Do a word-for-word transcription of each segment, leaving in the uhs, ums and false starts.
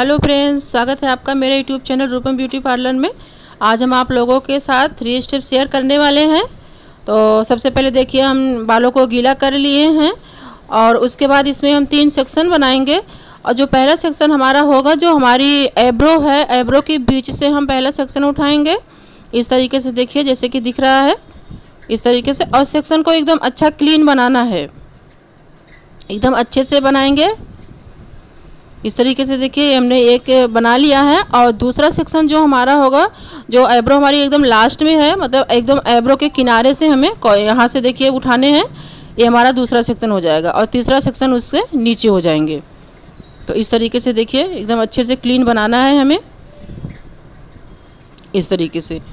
Hello friends, स्वागत है आपका मेरे YouTube channel Roopam beauty parlour में। आज हम आप लोगों के साथ थ्री स्टेप शेयर करने वाले हैं। तो सबसे पहले देखिए, हम बालों को गीला कर लिए हैं और उसके बाद इसमें हम तीन सेक्शन बनाएंगे। और जो पहला सेक्शन हमारा होगा, जो हमारी एब्रो है, एब्रो के बीच से हम पहला सेक्शन उठाएंगे। इस तरीके से देखिए, जैसे कि दिख रहा है इस तरीके से। और सेक्शन को एकदम अच्छा क्लीन बनाना है, एकदम अच्छे से बनाएंगे। इस तरीके से देखिए, हमने एक बना लिया है। और दूसरा सेक्शन जो हमारा होगा, जो एब्रो हमारी एकदम लास्ट में है, मतलब एकदम एब्रो के किनारे से हमें यहाँ से देखिए उठाने हैं। ये हमारा दूसरा सेक्शन हो जाएगा और तीसरा सेक्शन उससे नीचे हो जाएंगे। तो इस तरीके से देखिए, एकदम अच्छे से क्लीन बनाना है हमें, इस तरीके से।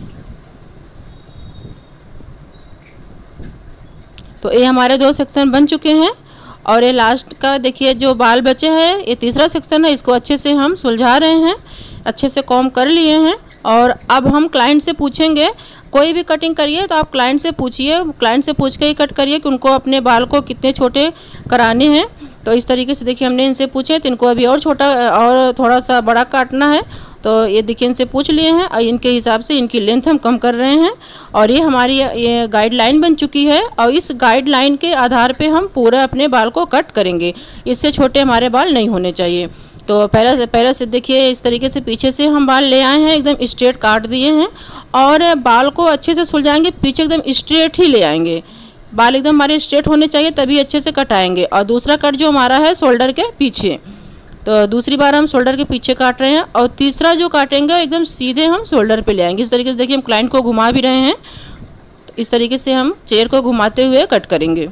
तो ये हमारे दो सेक्शन बन चुके हैं। और ये लास्ट का देखिए, जो बाल बचे हैं, ये तीसरा सेक्शन है। इसको अच्छे से हम सुलझा रहे हैं, अच्छे से कॉम्ब कर लिए हैं। और अब हम क्लाइंट से पूछेंगे, कोई भी कटिंग करिए तो आप क्लाइंट से पूछिए, क्लाइंट से पूछ के ही कट करिए कि उनको अपने बाल को कितने छोटे कराने हैं। तो इस तरीके से देखिए, हमने इनसे पूछे तो इनको अभी और छोटा और थोड़ा सा बड़ा काटना है। तो ये देखिए, इनसे पूछ लिए हैं और इनके हिसाब से इनकी लेंथ हम कम कर रहे हैं। और ये हमारी ये गाइडलाइन बन चुकी है और इस गाइडलाइन के आधार पे हम पूरा अपने बाल को कट करेंगे। इससे छोटे हमारे बाल नहीं होने चाहिए। तो पहले से पहले से देखिए, इस तरीके से पीछे से हम बाल ले आए हैं, एकदम स्ट्रेट काट दिए हैं। और बाल को अच्छे से सुलझाएंगे, पीछे एकदम स्ट्रेट ही ले आएंगे। बाल एकदम हमारे स्ट्रेट होने चाहिए, तभी अच्छे से कटाएंगे। और दूसरा कट जो हमारा है शोल्डर के पीछे, तो दूसरी बार हम शोल्डर के पीछे काट रहे हैं। और तीसरा जो काटेंगे एकदम सीधे हम शोल्डर पे ले आएंगे। इस तरीके से देखिए, हम क्लाइंट को घुमा भी रहे हैं। तो इस तरीके से हम चेयर को घुमाते हुए कट करेंगे।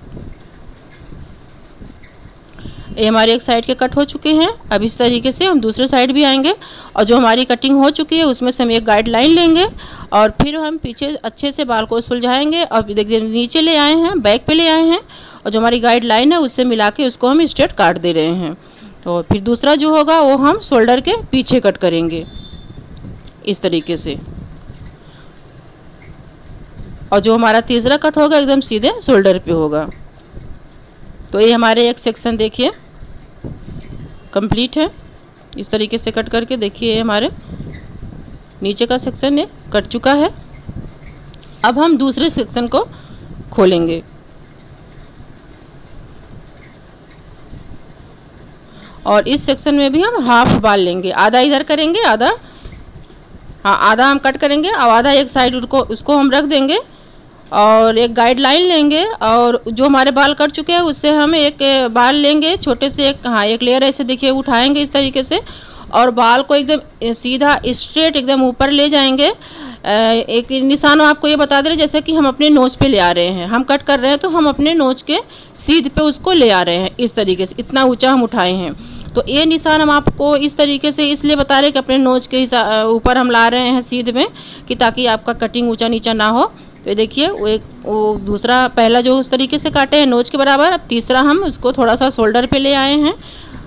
ये हमारे एक साइड के कट हो चुके हैं। अब इस तरीके से हम दूसरे साइड भी आएंगे और जो हमारी कटिंग हो चुकी है उसमें से हम एक गाइडलाइन लेंगे और फिर हम पीछे अच्छे से बाल को सुलझाएंगे। और देखिए, नीचे ले आए हैं, बैक पे ले आए हैं और जो हमारी गाइडलाइन है उससे मिला के उसको हम स्ट्रेट काट दे रहे हैं। तो फिर दूसरा जो होगा वो हम शोल्डर के पीछे कट करेंगे, इस तरीके से। और जो हमारा तीसरा कट होगा एकदम सीधे शोल्डर पे होगा। तो ये हमारे एक सेक्शन देखिए कंप्लीट है। इस तरीके से कट करके देखिए, हमारे नीचे का सेक्शन ये कट चुका है। अब हम दूसरे सेक्शन को खोलेंगे और इस सेक्शन में भी हम हाफ बाल लेंगे। आधा इधर करेंगे, आधा हाँ आधा हम कट करेंगे और आधा एक साइड उसको उसको हम रख देंगे। और एक गाइडलाइन लेंगे और जो हमारे बाल कट चुके हैं उससे हम एक बाल लेंगे, छोटे से एक हाँ एक लेयर ऐसे देखिए उठाएंगे इस तरीके से। और बाल को एकदम सीधा स्ट्रेट एकदम ऊपर ले जाएंगे। एक निशान आपको ये बता दे रहे, जैसे कि हम अपने नोज पे ले आ रहे हैं, हम कट कर रहे हैं तो हम अपने नोज के सीध पे उसको ले आ रहे हैं, इस तरीके से इतना ऊंचा हम उठाए हैं। तो ये निशान हम आपको इस तरीके से इसलिए बता रहे हैं कि अपने नोज के ऊपर हम ला रहे हैं सीध में, कि ताकि आपका कटिंग ऊंचा नीचा ना हो। तो ये देखिए, वो एक वो दूसरा पहला जो उस तरीके से काटे हैं नोज के बराबर, अब तीसरा हम उसको थोड़ा सा शोल्डर पे ले आए हैं।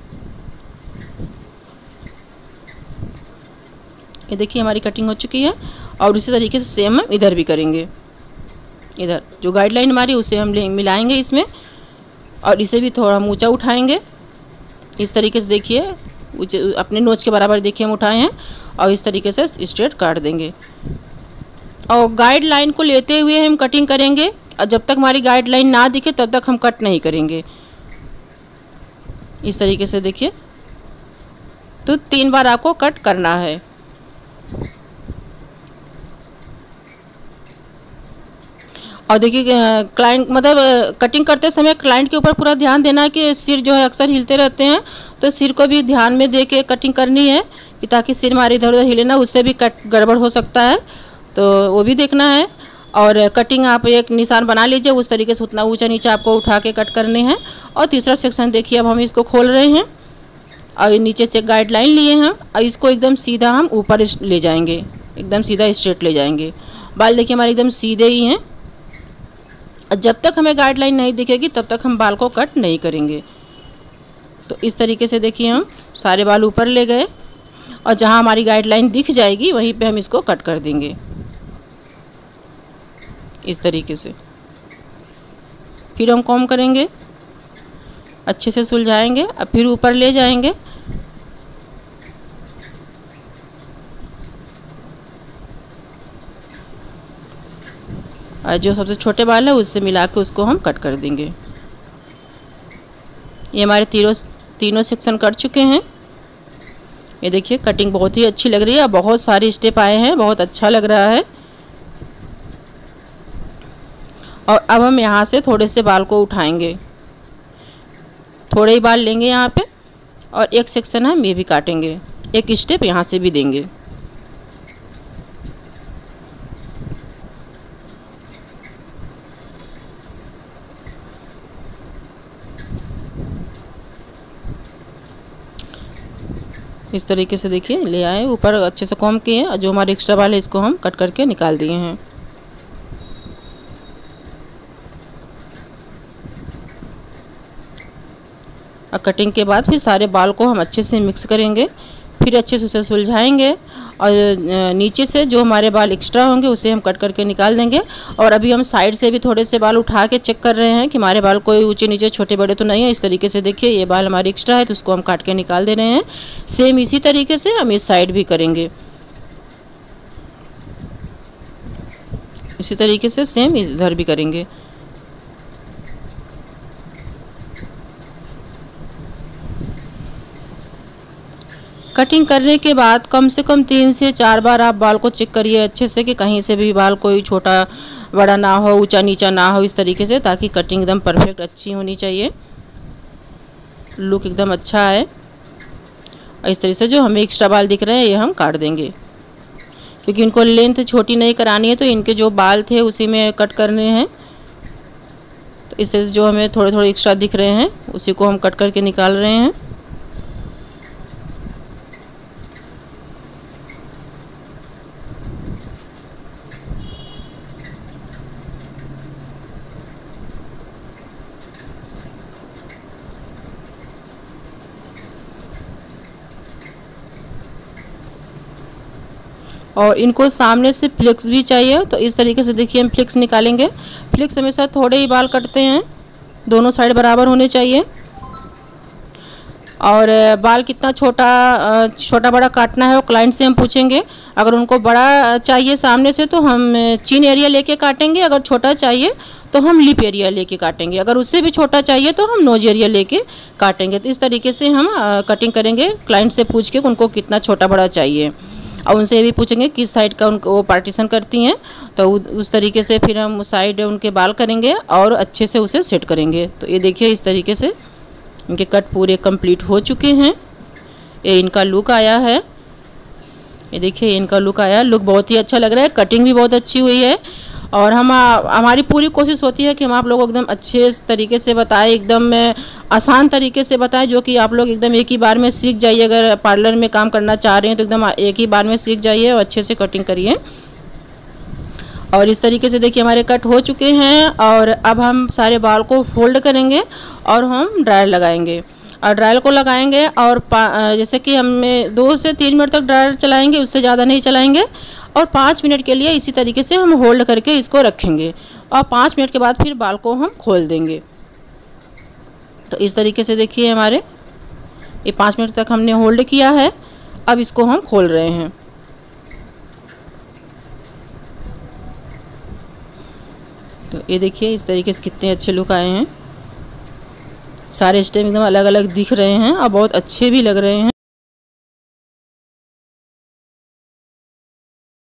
ये देखिए, हमारी कटिंग हो चुकी है। और उसी तरीके से सेम हम इधर भी करेंगे। इधर जो गाइडलाइन हमारी उसे हम ले मिलाएंगे इसमें और इसे भी थोड़ा हम ऊँचा उठाएंगे। इस तरीके से देखिए, अपने नोज के बराबर देखिए हम उठाए हैं और इस तरीके से स्ट्रेट काट देंगे। और गाइडलाइन को लेते हुए हम कटिंग करेंगे और जब तक हमारी गाइडलाइन ना दिखे तब तक हम कट नहीं करेंगे। इस तरीके से देखिए, तो तीन बार आपको कट करना है। और देखिए, क्लाइंट मतलब कटिंग करते समय क्लाइंट के ऊपर पूरा ध्यान देना है कि सिर जो है अक्सर हिलते रहते हैं, तो सिर को भी ध्यान में दे के कटिंग करनी है, कि ताकि सिर हमारी इधर उधर हिले ना, उससे भी कट गड़बड़ हो सकता है। तो वो भी देखना है। और कटिंग आप एक निशान बना लीजिए, उस तरीके से उतना ऊंचा नीचा आपको उठा के कट करने हैं। और तीसरा सेक्शन देखिए, अब हम इसको खोल रहे हैं और नीचे से गाइडलाइन लिए हैं और इसको एकदम सीधा हम ऊपर ले जाएंगे, एकदम सीधा स्ट्रेट ले जाएंगे। बाल देखिए हमारे एकदम सीधे ही हैं। जब तक हमें गाइडलाइन नहीं दिखेगी तब तक हम बाल को कट नहीं करेंगे। तो इस तरीके से देखिए, हम सारे बाल ऊपर ले गए और जहाँ हमारी गाइडलाइन दिख जाएगी वहीं पे हम इसको कट कर देंगे, इस तरीके से। फिर हम कॉम्ब करेंगे, अच्छे से सुलझाएंगे, अब फिर ऊपर ले जाएंगे और जो सबसे छोटे बाल है उससे मिला के उसको हम कट कर देंगे। ये हमारे तीनों तीनों सेक्शन कट चुके हैं। ये देखिए कटिंग बहुत ही अच्छी लग रही है, बहुत सारे स्टेप आए हैं, बहुत अच्छा लग रहा है। और अब हम यहाँ से थोड़े से बाल को उठाएंगे, थोड़े ही बाल लेंगे यहाँ पे, और एक सेक्शन हम ये भी काटेंगे, एक स्टेप यहाँ से भी देंगे। इस तरीके से देखिए ले आए, ऊपर अच्छे से कॉम्ब किए और जो हमारे एक्स्ट्रा बाल है इसको हम कट करके निकाल दिए हैं। और कटिंग के बाद फिर सारे बाल को हम अच्छे से मिक्स करेंगे, फिर अच्छे से उसे सुलझाएंगे और नीचे से जो हमारे बाल एक्स्ट्रा होंगे उसे हम कट करके निकाल देंगे। और अभी हम साइड से भी थोड़े से बाल उठा के चेक कर रहे हैं कि हमारे बाल कोई ऊंचे नीचे छोटे बड़े तो नहीं है। इस तरीके से देखिए ये बाल हमारे एक्स्ट्रा है तो उसको हम काट के निकाल दे रहे हैं। सेम इसी तरीके से हम इस साइड भी करेंगे, इसी तरीके से सेम इधर भी करेंगे। कटिंग करने के बाद कम से कम तीन से चार बार आप बाल को चेक करिए अच्छे से कि कहीं से भी बाल कोई छोटा बड़ा ना हो, ऊंचा नीचा ना हो, इस तरीके से, ताकि कटिंग एकदम परफेक्ट अच्छी होनी चाहिए, लुक एकदम अच्छा आए। और इस तरीके से जो हमें एक्स्ट्रा बाल दिख रहे हैं ये हम काट देंगे, क्योंकि इनको लेंथ छोटी नहीं करानी है तो इनके जो बाल थे उसी में कट करने हैं। तो इस तरह से जो हमें थोड़े थोड़े एक्स्ट्रा दिख रहे हैं उसी को हम कट करके निकाल रहे हैं। और इनको सामने से फ्लिक्स भी चाहिए, तो इस तरीके से देखिए हम फ्लिक्स निकालेंगे। फ्लिक्स हमेशा थोड़े ही बाल कटते हैं, दोनों साइड बराबर होने चाहिए। और बाल कितना छोटा छोटा बड़ा काटना है वो क्लाइंट से हम पूछेंगे। अगर उनको बड़ा चाहिए सामने से तो हम चिन एरिया लेके काटेंगे, अगर छोटा चाहिए तो हम लिप एरिया लेके काटेंगे, अगर उससे भी छोटा चाहिए तो हम नोज एरिया लेके काटेंगे। तो इस तरीके से हम कटिंग करेंगे, क्लाइंट से पूछ के उनको कितना छोटा बड़ा चाहिए। और उनसे ये भी पूछेंगे किस साइड का उनको वो पार्टीशन करती हैं, तो उस तरीके से फिर हम उस साइड उनके बाल करेंगे और अच्छे से उसे सेट करेंगे। तो ये देखिए इस तरीके से इनके कट पूरे कंप्लीट हो चुके हैं। ये इनका लुक आया है, ये देखिए इनका लुक आया, लुक बहुत ही अच्छा लग रहा है, कटिंग भी बहुत अच्छी हुई है। और हम हमारी पूरी कोशिश होती है कि हम आप लोगों को एकदम अच्छे तरीके से बताएं, एकदम आसान तरीके से बताएं, जो कि आप लोग एकदम एक ही बार में सीख जाइए। अगर पार्लर में काम करना चाह रहे हैं तो एकदम एक ही बार में सीख जाइए और अच्छे से कटिंग करिए। और इस तरीके से देखिए हमारे कट हो चुके हैं। और अब हम सारे बाल को फोल्ड करेंगे और हम ड्रायर लगाएंगे। और ड्रायर को लगाएंगे और जैसे कि हम दो से तीन मिनट तक ड्रायर चलाएंगे, उससे ज़्यादा नहीं चलाएंगे। और पाँच मिनट के लिए इसी तरीके से हम होल्ड करके इसको रखेंगे और पाँच मिनट के बाद फिर बाल को हम खोल देंगे। तो इस तरीके से देखिए हमारे ये पाँच मिनट तक हमने होल्ड किया है, अब इसको हम खोल रहे हैं। तो ये देखिए इस तरीके से कितने अच्छे लुक आए हैं, सारे स्टेप एकदम अलग अलग दिख रहे हैं और बहुत अच्छे भी लग रहे हैं।